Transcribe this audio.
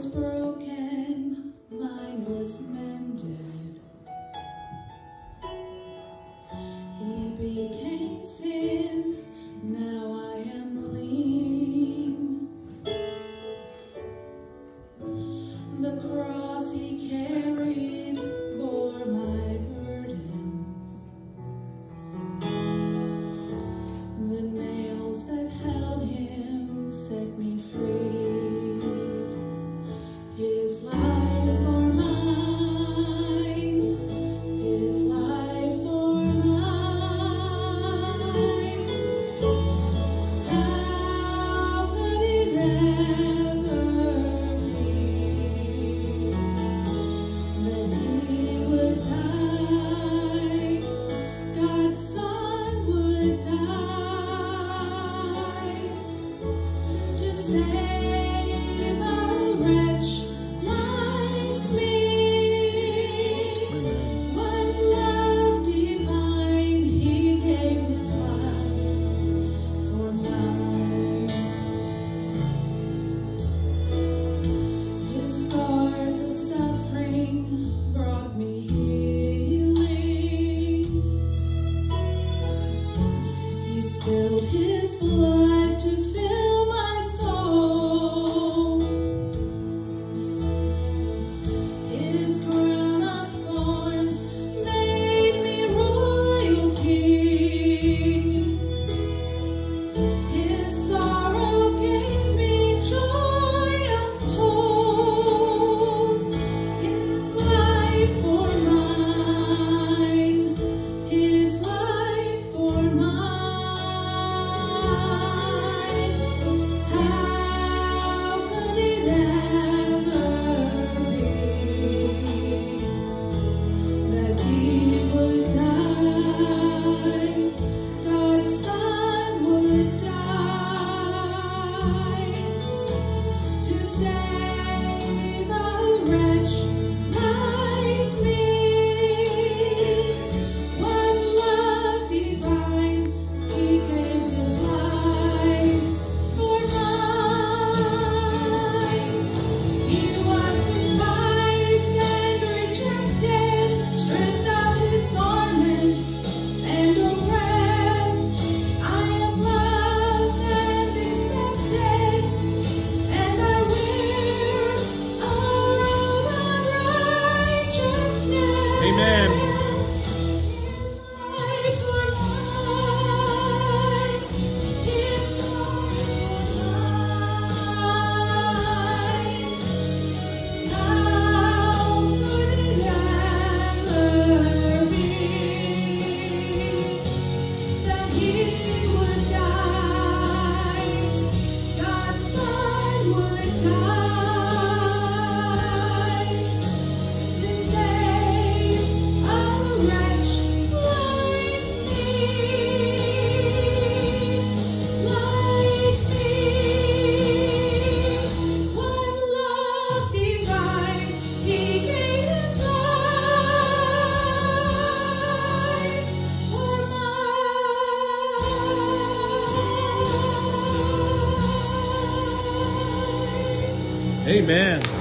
broken, mine was mended. He became sin, now I am clean. The cross he carried bore my burden. The nails that held him set me free. His life for mine, his life for mine. How could it ever be that he would die, God's Son would die to save a wretch like me? What love divine, he gave his life for mine. His scars of suffering brought me healing. He spilled his blood to fill my soul. His crown of thorns made me royalty. His sorrow gave me joy untold. His life for mine, his life for mine. How could it ever be that he would die, God's Son would die to save a wretch like me? What love divine, he gave his life for mine. He was despised and rejected, stripped of his garments and oppressed. I am loved and accepted, and I wear a robe of righteousness. Amen. His life for mine, his life for mine. How could it ever be that he would die, God's Son would die to save a wretch like me, like me? What love divine, he gave his life for mine. Amen.